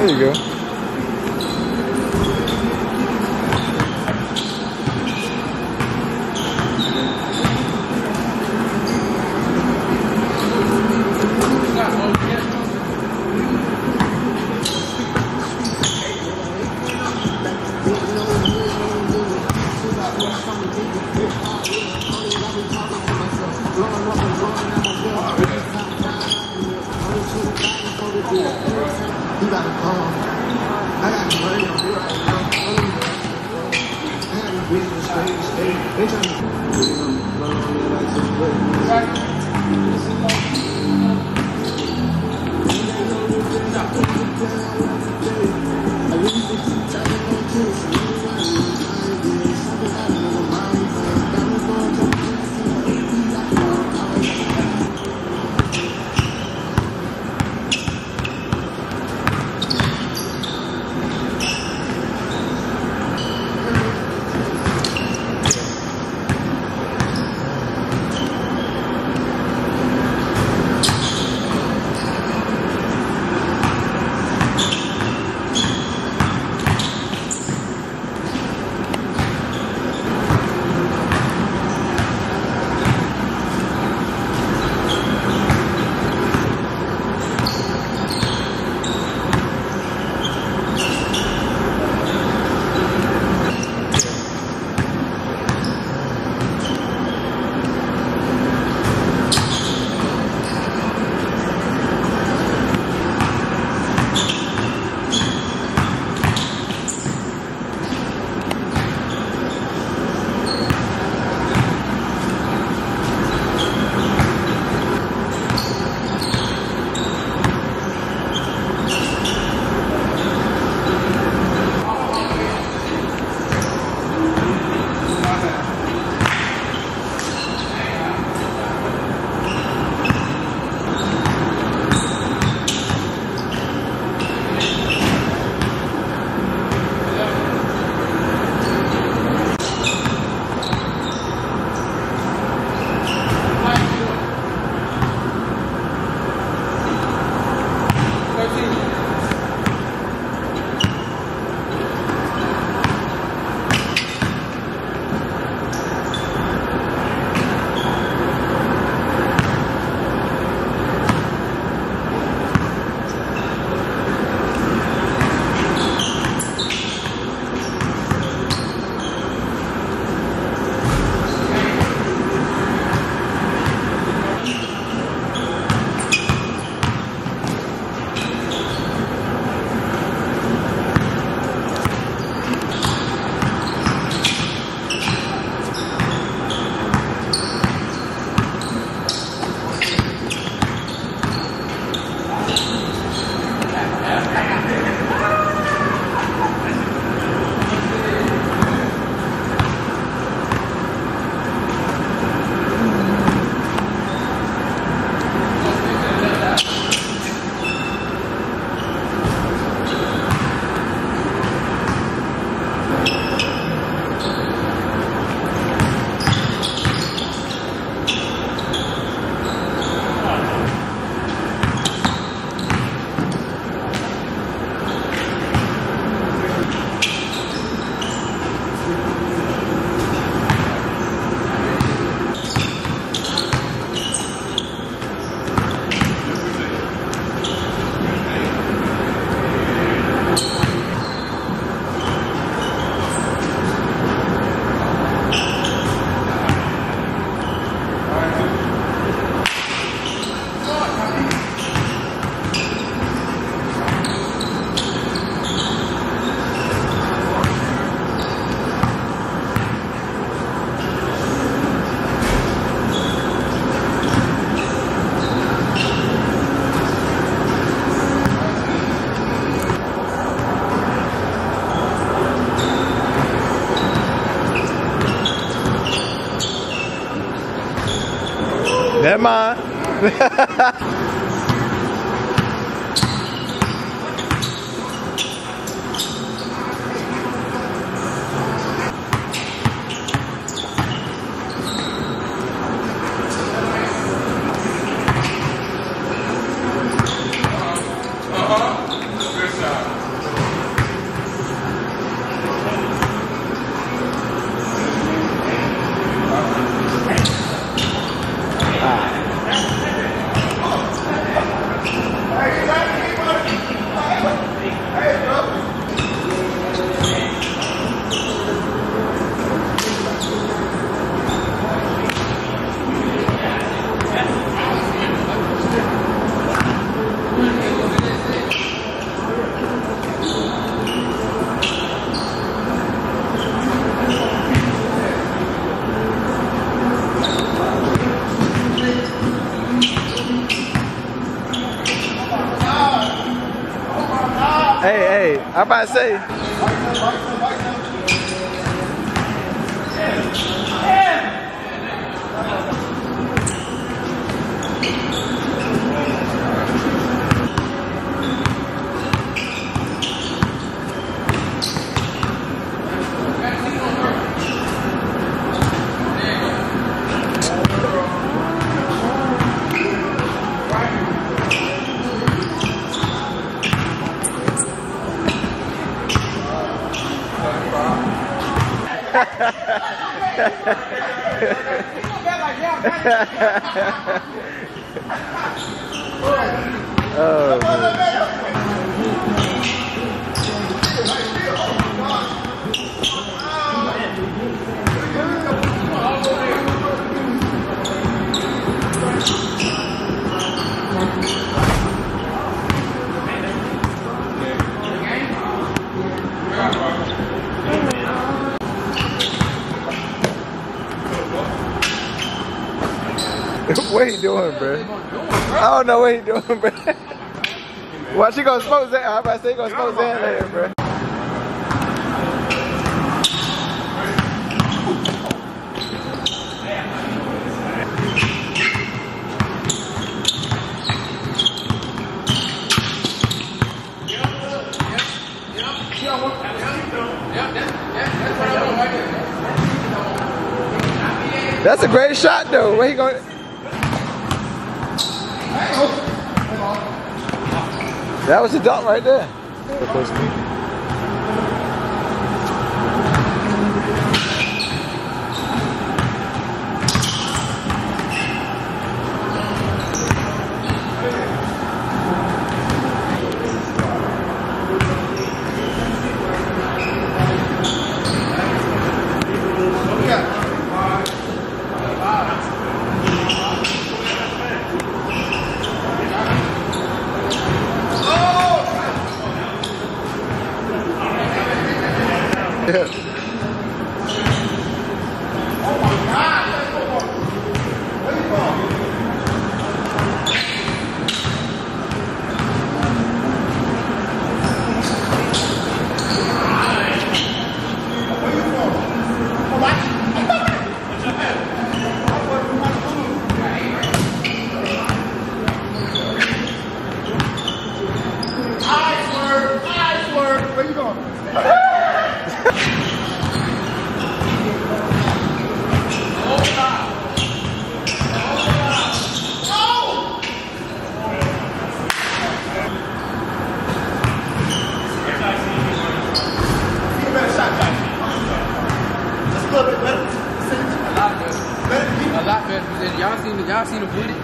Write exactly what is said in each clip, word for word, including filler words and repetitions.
There you go. You gotta call. I got to money on you right now. I got a business straight, straight. They trying to you know, run on me like some good. I really think she's trying to too. Never mind. Uh-huh. Good job. Hey, hey, I'm about to say. Oh, what he doing, bro? I don't know what he doing, bro. Watch, he gonna smoke Zan. I'm about to say he gonna smoke Zan later, bro. That's a great shot, though. Where he going? That was a dunk right there. Y'all seen it? Y'all seen the footage?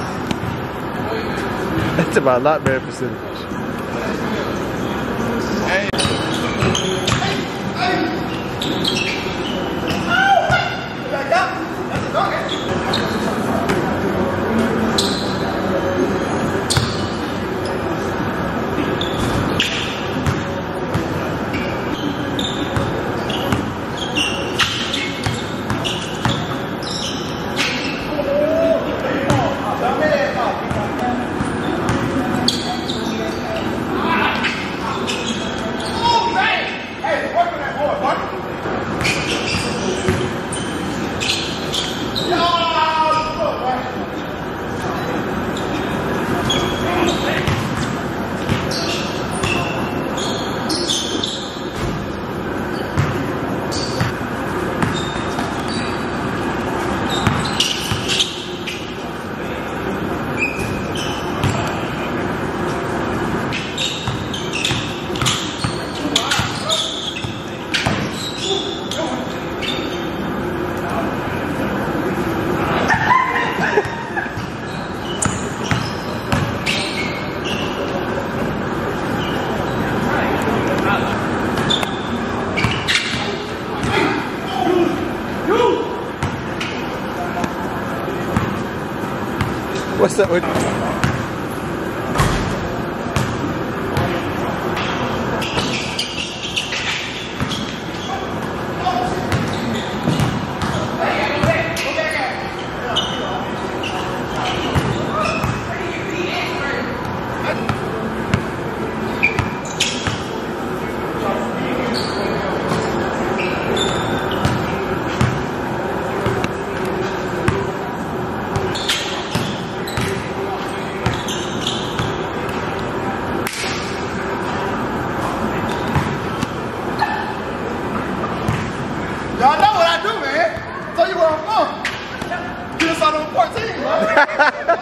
That's about a lot better percentage. Hey. Back up. That's a dog. What's up with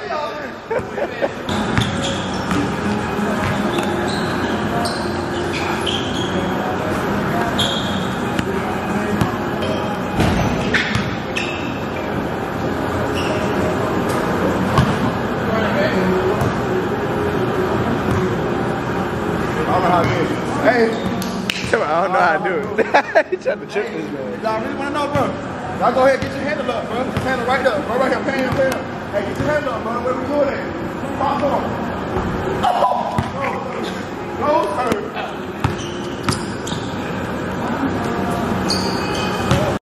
Hey, I don't know how to do it. He trying to trip this man. Y'all really want to know, bro? Y'all go ahead and get your handle up, bro. Just handle right up. Bro, right here, pan, pan. Hey, get your handle up, bro. Where we doing at? Pop on. Oh! Go, sir.